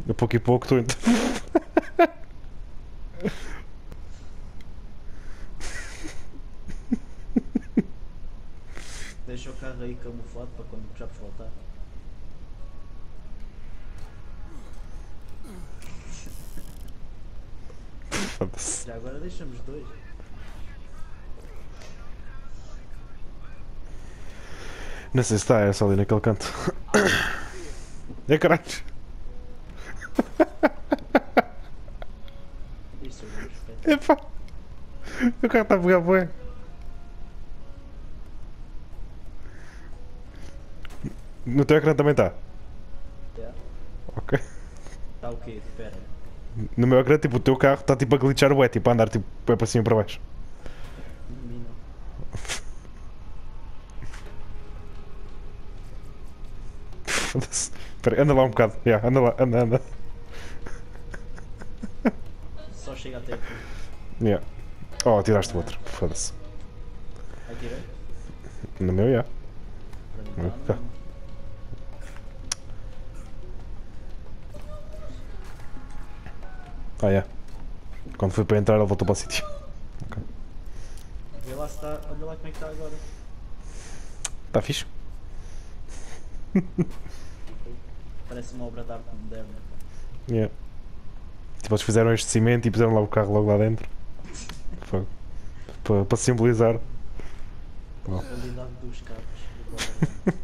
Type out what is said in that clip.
A pouco e pouco estou indo. Deixa o carro aí camuflado para quando já por voltar. Foda-se. Já agora deixamos dois. Não sei se está, é só ali naquele canto. É caralho. Isso é um respeito. Epá. O carro está a pegar bué. No teu ecrã também está? Yeah. Ok. Tá o quê? Espera. No meu ecrã, tipo, o teu carro está tipo a glitchar bué, tipo a andar tipo bué para cima e para baixo. No mim não. Foda-se. Espera aí, anda lá um bocado. Yeah, anda lá, anda. Só chega até aqui. Yeah. Oh, tiraste o outro. Foda-se. Atirei? No meu, yeah. Para mim No meu tá carro. não. Ah, yeah. Quando foi para entrar, ele voltou para o sítio. Ok. Vê lá se está. Olha lá como é que está agora. Está fixe? Parece uma obra de arte moderna. Yeah. Tipo, eles fizeram este cimento e puseram lá o carro logo lá dentro. Foi. Para simbolizar. A qualidade dos carros do Borderlands.